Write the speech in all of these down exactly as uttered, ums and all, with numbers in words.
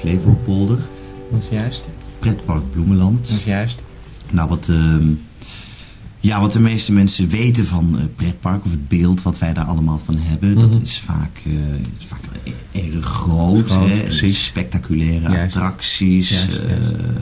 Flevopolder. Dat is juist. Pretpark Bloemenland. Dat is juist. Nou, wat, uh, ja, wat de meeste mensen weten van uh, pretpark, of het beeld wat wij daar allemaal van hebben, mm-hmm. dat is vaak, uh, is vaak erg groot. groot hè? precies. Spectaculaire Juist. attracties. Juist, uh,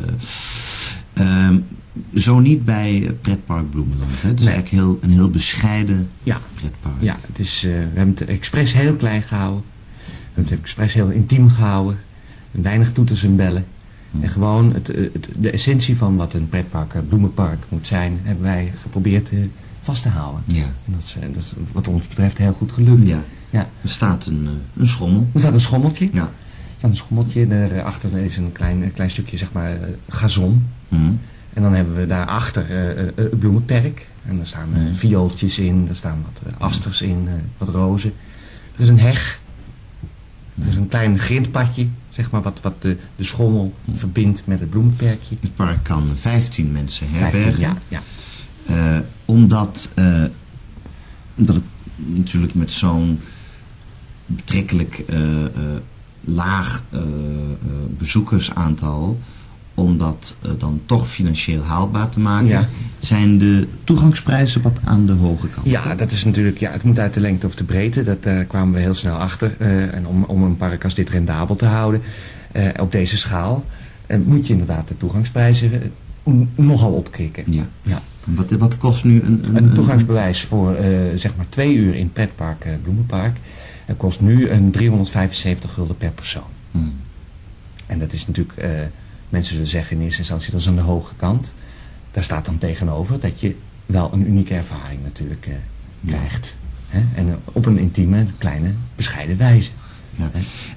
juist. Uh, zo niet bij pretpark Bloemenland. Hè? Het is nee. eigenlijk heel, een heel bescheiden ja. pretpark. Ja, het is, uh, we hebben het expres heel klein gehouden. We hebben het expres heel intiem gehouden. Weinig toeters en bellen. Hmm. En gewoon het, het, de essentie van wat een pretpark, Bloemenpark moet zijn, hebben wij geprobeerd uh, vast te houden. Ja. En dat is, dat is wat ons betreft heel goed gelukt. Ja. Ja. Er staat een, een schommel. Er staat een schommeltje. Ja. Er staat een schommeltje. Daarachter is een klein, klein stukje, zeg maar, gazon. Hmm. En dan hebben we daarachter uh, uh, het bloemenperk. En daar staan uh, viooltjes in, daar staan wat uh, asters in, uh, wat rozen. Er is een heg. Er is een klein grindpadje, zeg maar, wat, wat de, de schommel verbindt met het bloemenperkje. Het park kan vijftien mensen herbergen. Ja, ja. Uh, omdat, uh, omdat het natuurlijk met zo'n betrekkelijk uh, uh, laag uh, uh, bezoekersaantal, om dat uh, dan toch financieel haalbaar te maken, ja. zijn de toegangsprijzen wat aan de hoge kant. Ja, dat is natuurlijk, ja, het moet uit de lengte of de breedte. Dat uh, kwamen we heel snel achter. Uh, en om, om een park als dit rendabel te houden, uh, op deze schaal, uh, moet je inderdaad de toegangsprijzen uh, nogal opkrikken. Ja. Ja. Wat, wat kost nu een... Een, een toegangsbewijs voor uh, zeg maar twee uur in pretpark uh, Bloemenpark uh, kost nu een driehonderdvijfenzeventig gulden per persoon. Hmm. En dat is natuurlijk... Uh, mensen zullen zeggen in eerste instantie dat is aan de hoge kant. Daar staat dan tegenover dat je wel een unieke ervaring natuurlijk uh, ja. krijgt. Hè? En uh, op een intieme, kleine, bescheiden wijze. Ja.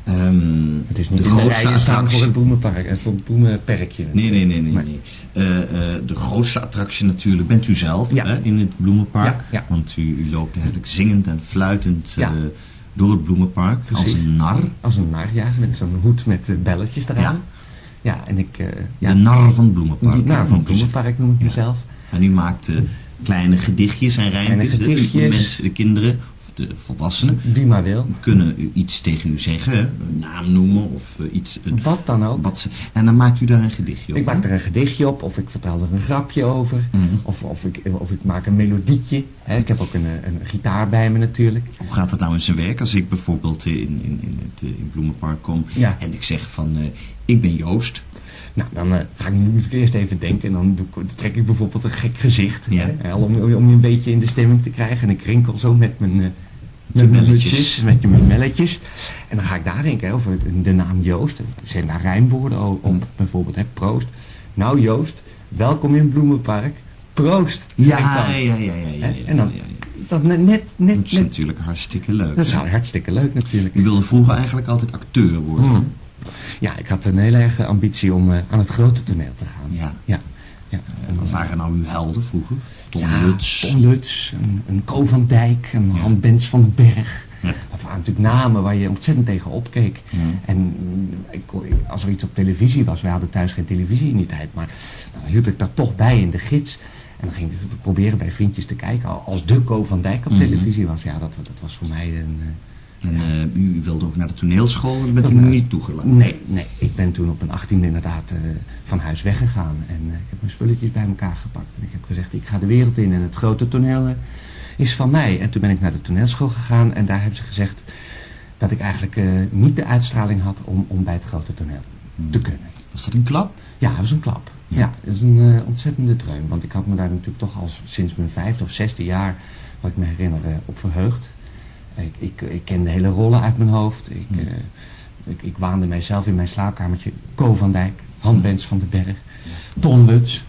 Um, het is niet de in de rijen staan voor het bloemenpark, voor het bloemenperkje. Nee, nee, nee. nee, maar, nee. Uh, uh, de grootste attractie natuurlijk bent u zelf ja. hè, in het bloemenpark. Ja, ja. Want u, u loopt eigenlijk zingend en fluitend uh, ja. door het bloemenpark. Precies. Als een nar. Als een nar, ja. Met zo'n hoed met uh, belletjes eraan. Ja. Ja, en ik... Uh, ja, de nar van het bloemenpark. De nar van het bloemenpark noem ik ja. mezelf. En u maakt uh, kleine gedichtjes en rijmpjes. gedichtjes. De mensen, de kinderen, of de volwassenen. Wie maar wil. Kunnen u iets tegen u zeggen. Een naam noemen of uh, iets. Uh, wat dan ook. Wat ze, en dan maakt u daar een gedichtje op. Ik maak er een gedichtje op. Of ik vertel er een grapje over. Mm-hmm. Of, of, ik, of ik maak een melodietje. Hè. Ik heb ook een, een gitaar bij me natuurlijk. Hoe gaat dat nou in zijn werk? Als ik bijvoorbeeld in, in, in het in Bloemenpark kom. Ja. En ik zeg van... Uh, ik ben Joost. Nou, dan uh, ga ik nu eerst even denken en dan, doe, dan trek ik bijvoorbeeld een gek gezicht. Ja. Hè, om, om je een beetje in de stemming te krijgen. En ik rinkel zo met mijn, uh, met mijn melletjes. Met je melletjes. En dan ga ik nadenken over de naam Joost. Er zijn daar rijmwoorden op, op bijvoorbeeld, hè, proost. Nou Joost, welkom in Bloemenpark. Proost. Ja, ja, ja, ja, ja, ja. En dan ja, ja. is dat net... net, net dat is net, natuurlijk hartstikke leuk. Dat is hè? hartstikke leuk natuurlijk. U wilde vroeger eigenlijk altijd acteur worden. Hmm. Ja, ik had een hele erge ambitie om uh, aan het grote toneel te gaan. Ja. ja. ja. Uh, wat waren nou uw helden vroeger? Ton ja, Lutz. Ton Lutz, een, een Co van Dijk, een ja. Han Bens van den Berg. Ja. Dat waren natuurlijk namen waar je ontzettend tegen opkeek. Ja. En ik, als er iets op televisie was, we hadden thuis geen televisie in die tijd, maar dan hield ik dat toch bij in de gids. En dan ging ik proberen bij vriendjes te kijken, als de Co van Dijk op mm-hmm. televisie was. Ja, dat, dat was voor mij een... En uh, u wilde ook naar de toneelschool en bent u uh, niet toegelaten? Nee, nee, ik ben toen op een achttiende inderdaad uh, van huis weggegaan. En uh, ik heb mijn spulletjes bij elkaar gepakt. En ik heb gezegd, ik ga de wereld in en het grote toneel uh, is van mij. En toen ben ik naar de toneelschool gegaan en daar hebben ze gezegd dat ik eigenlijk uh, niet de uitstraling had om, om bij het grote toneel hmm. te kunnen. Was dat een klap? Ja, dat was een klap. Ja, ja dat is een uh, ontzettende dreun. Want ik had me daar natuurlijk toch al sinds mijn vijfde of zesde jaar, wat ik me herinner, uh, op verheugd. Ik, ik, ik ken de hele rollen uit mijn hoofd. Ik, uh, ik, ik waande mijzelf in mijn slaapkamertje. Co van Dijk, Han Bens van den Berg, Ton Lutz.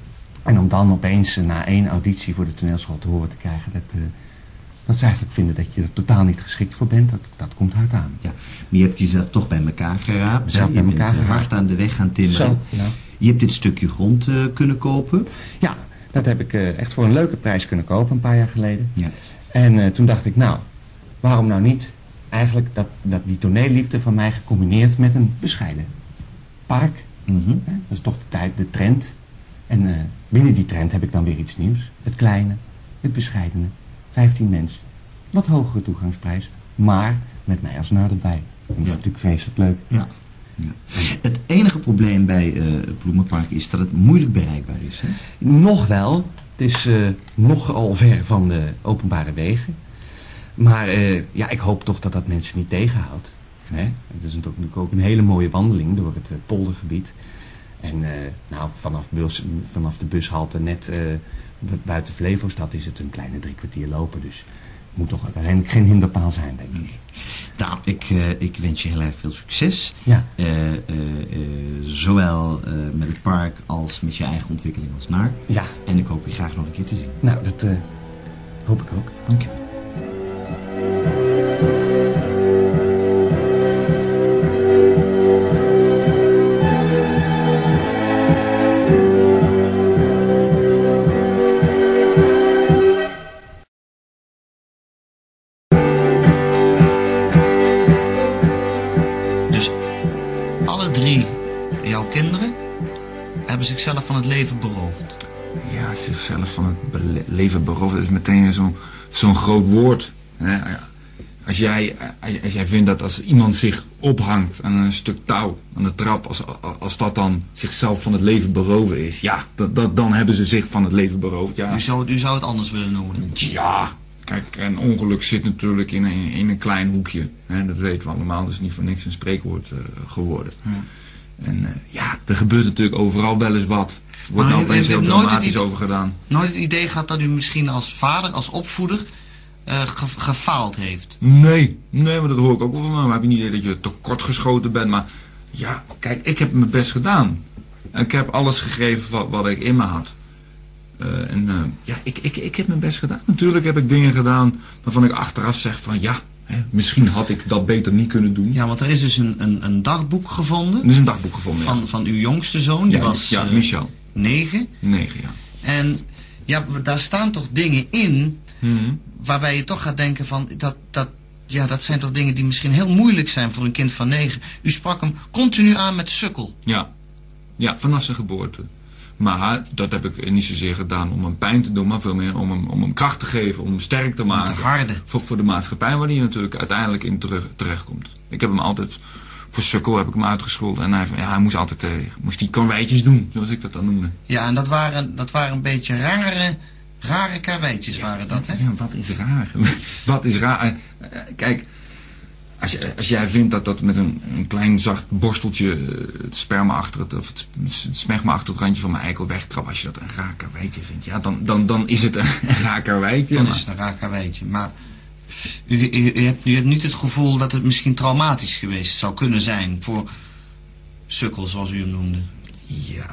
En om dan opeens uh, na één auditie voor de toneelschool te horen te krijgen dat, uh, dat ze eigenlijk vinden dat je er totaal niet geschikt voor bent. Dat, dat komt hard aan. Ja, maar je hebt jezelf toch bij elkaar geraapt. Zelf bij je elkaar bent uh, hard aan de weg gaan timmeren. Zo, ja. Je hebt dit stukje grond uh, kunnen kopen. Ja, dat heb ik uh, echt voor een leuke prijs kunnen kopen een paar jaar geleden. Ja. En uh, toen dacht ik, nou... waarom nou niet eigenlijk dat, dat die toneelliefde van mij gecombineerd met een bescheiden park. Mm-hmm. Hè? Dat is toch de tijd, de trend. En uh, binnen die trend heb ik dan weer iets nieuws. Het kleine, het bescheidene, vijftien mensen. Wat hogere toegangsprijs, maar met mij als nar erbij. En dat is natuurlijk vreselijk leuk. Ja. Ja. Het enige probleem bij uh, het Bloemenpark is dat het moeilijk bereikbaar is. Hè? Nog wel. Het is uh, nogal ver van de openbare wegen. Maar uh, ja, ik hoop toch dat dat mensen niet tegenhoudt. Hè? Het is natuurlijk ook een hele mooie wandeling door het uh, poldergebied. En uh, nou, vanaf, bus, vanaf de bushalte net uh, buiten Flevostad is het een kleine drie kwartier lopen. Dus het moet toch uiteindelijk geen hinderpaal zijn, denk ik. Nou, ik, uh, ik wens je heel erg veel succes. Ja. Uh, uh, uh, zowel uh, met het park als met je eigen ontwikkeling als naar. Ja. En ik hoop je graag nog een keer te zien. Nou, dat uh, hoop ik ook. Dank je. Zichzelf van het leven beroofd. Ja, zichzelf van het be leven beroofd. Dat is meteen zo'n zo'n groot woord. Hè? Als, jij, als jij vindt dat als iemand zich ophangt aan een stuk touw, aan de trap, als, als dat dan zichzelf van het leven beroven is, ja, dat, dat, dan hebben ze zich van het leven beroofd. Ja. U, zou, u zou het anders willen noemen? Ja, kijk, een ongeluk zit natuurlijk in een, in een klein hoekje. Hè? Dat weten we allemaal, dat is niet voor niks een spreekwoord uh, geworden. Ja. En uh, ja, er gebeurt natuurlijk overal wel eens wat. Er wordt nou opeens heel dramatisch over gedaan. Nooit het idee gehad dat u misschien als vader, als opvoeder, uh, ge gefaald heeft? Nee, nee, maar dat hoor ik ook wel van me. Maar ik heb niet idee dat je tekortgeschoten bent. Maar ja, kijk, ik heb mijn best gedaan. Ik heb alles gegeven wat, wat ik in me had. Uh, en uh, ja, ik, ik, ik heb mijn best gedaan. Natuurlijk heb ik dingen gedaan waarvan ik achteraf zeg van ja... He, misschien had ik dat beter niet kunnen doen. Ja, want er is dus een, een, een dagboek gevonden. Er is een dagboek gevonden, van, ja. Van uw jongste zoon, die ja, was ja, uh, Michel. negen. Negen, ja. En ja, daar staan toch dingen in, mm-hmm. waarbij je toch gaat denken van, dat, dat, ja, dat zijn toch dingen die misschien heel moeilijk zijn voor een kind van negen. U sprak hem continu aan met sukkel. Ja, ja, vanaf zijn geboorte. Maar dat heb ik niet zozeer gedaan om hem pijn te doen, maar veel meer om hem, om hem kracht te geven, om hem sterk te maken. Om te harden. Voor, voor de maatschappij waar hij natuurlijk uiteindelijk in terug, terechtkomt. Ik heb hem altijd, voor sukkel heb ik hem uitgescholden. En hij, ja, hij moest altijd uh, moest die karweitjes doen, zoals ik dat dan noemde. Ja, en dat waren, dat waren een beetje rare, rare karweitjes waren dat, hè? Ja, wat is raar? Wat is raar? Uh, kijk... Als, je, als jij vindt dat dat met een, een klein zacht borsteltje het sperma achter het, of het smegma achter het randje van mijn eikel wegtrapt, als je dat een raar karweitje vindt, ja, dan, dan, dan is het een raar karweitje. Dan is het een raar karweitje. Maar u, u, u, hebt, u hebt niet het gevoel dat het misschien traumatisch geweest zou kunnen zijn voor sukkel, zoals u hem noemde? Ja,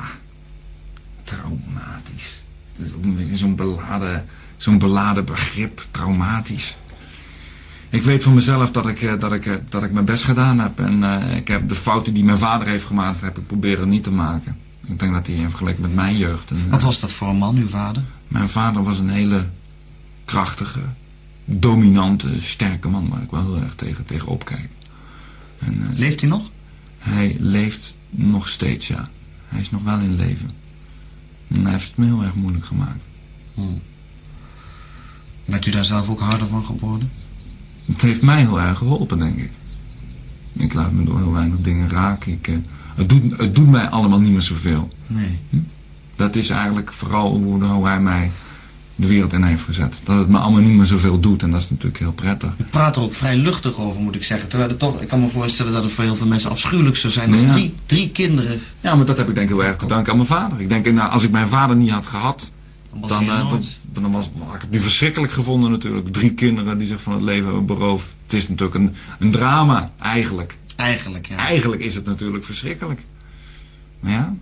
traumatisch. Dat is zo'n beladen, zo'n beladen begrip, traumatisch. Ik weet van mezelf dat ik, dat ik, dat ik mijn best gedaan heb. En uh, ik heb de fouten die mijn vader heeft gemaakt, heb ik proberen niet te maken. Ik denk dat hij in vergelijking met mijn jeugd... En, Wat was dat voor een man, uw vader? Mijn vader was een hele krachtige, dominante, sterke man waar ik wel heel erg tegen, tegen opkijk. En, uh, leeft hij nog? Hij leeft nog steeds, ja. Hij is nog wel in leven. En hij heeft het me heel erg moeilijk gemaakt. Hmm. Bent u daar zelf ook harder van geworden? Het heeft mij heel erg geholpen, denk ik. Ik laat me door heel weinig dingen raken. Ik, uh, het, doet, het doet mij allemaal niet meer zoveel. Nee. Hm? Dat is eigenlijk vooral hoe, hoe hij mij de wereld in heeft gezet. Dat het me allemaal niet meer zoveel doet. En dat is natuurlijk heel prettig. U praat er ook vrij luchtig over, moet ik zeggen. Terwijl het toch, ik kan me voorstellen dat het voor heel veel mensen afschuwelijk zou zijn. Nee, ja. drie, drie kinderen. Ja, maar dat heb ik denk ik heel erg te danken aan mijn vader. Ik denk, nou, als ik mijn vader niet had gehad... Dan, dan, uh, dan, dan was had ik het nu verschrikkelijk gevonden natuurlijk. Drie kinderen die zich van het leven hebben beroofd. Het is natuurlijk een, een drama, eigenlijk. Eigenlijk, ja. Eigenlijk is het natuurlijk verschrikkelijk. Maar ja,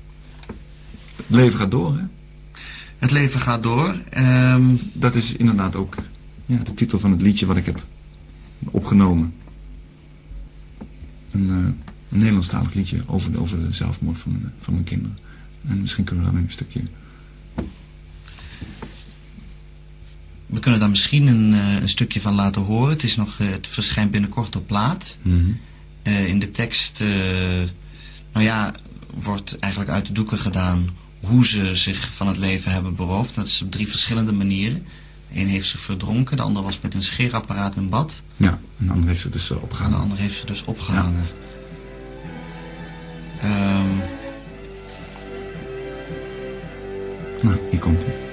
het leven gaat door, hè. Het leven gaat door. Um... Dat is inderdaad ook ja, de titel van het liedje wat ik heb opgenomen. Een, uh, een Nederlandstalig liedje over de, over de zelfmoord van mijn, van mijn kinderen. En misschien kunnen we daar een stukje... We kunnen daar misschien een, uh, een stukje van laten horen. Het, is nog, uh, het verschijnt binnenkort op plaat. Mm-hmm. uh, in de tekst, uh, nou ja, wordt eigenlijk uit de doeken gedaan hoe ze zich van het leven hebben beroofd. Dat is op drie verschillende manieren. De een heeft zich verdronken, de ander was met een scheerapparaat in bad. Ja, en de ander heeft zich dus opgehangen. En de ander heeft zich dus opgehangen. Ja. Hier komt hij.